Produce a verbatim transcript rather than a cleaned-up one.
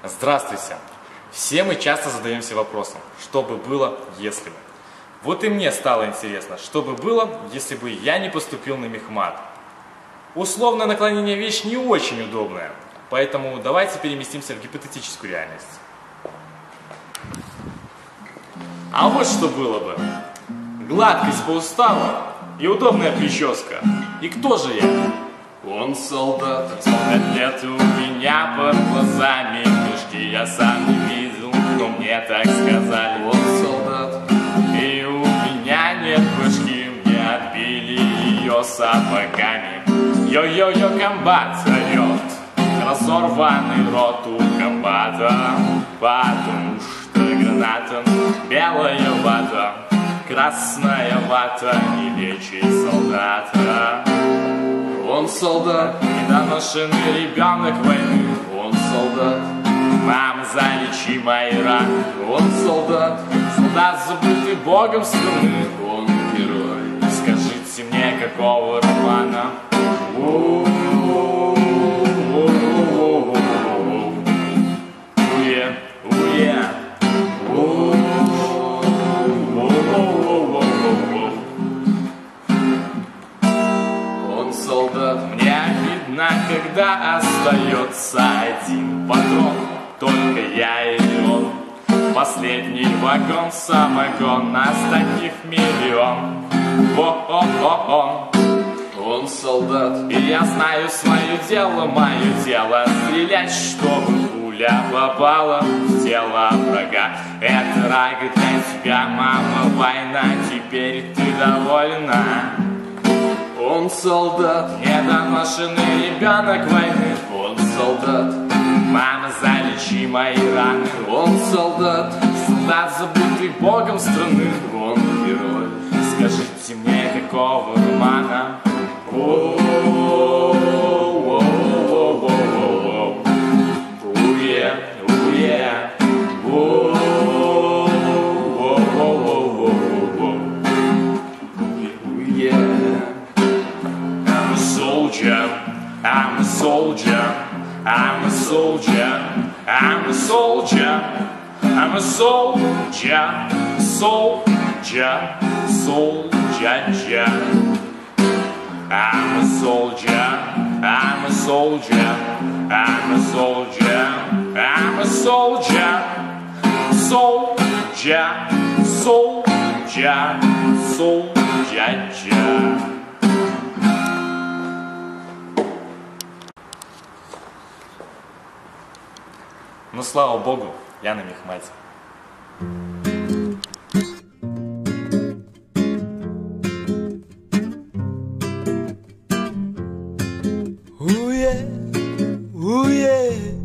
Здравствуйте! Все мы часто задаемся вопросом, что бы было, если бы. Вот и мне стало интересно, что бы было, если бы я не поступил на мехмат. Условное наклонение вещь не очень удобная, поэтому давайте переместимся в гипотетическую реальность. А вот что было бы. Гладкость по уставу и удобная прическа. И кто же я? Он солдат. Солдат лет у меня под глазами, книжки я сам не видел, но мне так сказали. Он солдат. И у меня нет башки, мне отбили ее сапогами. Йо-йо-йо, комбат орет, разорванный рот у комбата, потому что граната белая вата, красная вата не лечит солдата. Он солдат. Недоношенный ребенок войны. Он солдат. Мама, залечи мои раны. Он солдат. Солдат, забытый богом страны. Он герой. Скажите мне, какого романа? Уе, уе. Он солдат. Мне обидно, когда остается один патрон, только я и он. Последний вагон, самогон, нас таких миллион. О-о-о-о. Он солдат. И я знаю свое дело, мое дело стрелять, чтобы пуля попала в тело врага. Это рага для тебя, мама, война, теперь ты довольна. Он солдат. Недоношенный ребенок войны. Он солдат. Мама, залечи мои раны. Он солдат. Солдат, забытый богом страны. Он герой. Скажите мне, какого романа? Уе, уе, I'm a soldier, I'm a soldier, I'm a soldier, I'm a soldier, I'm a soldier, soldier, soldier. I'm a soldier, I'm a soldier, I'm a soldier, I'm a soldier, soldier, soldier, soldier. Ну, слава богу, я на мехмате. Ooh yeah, ooh yeah.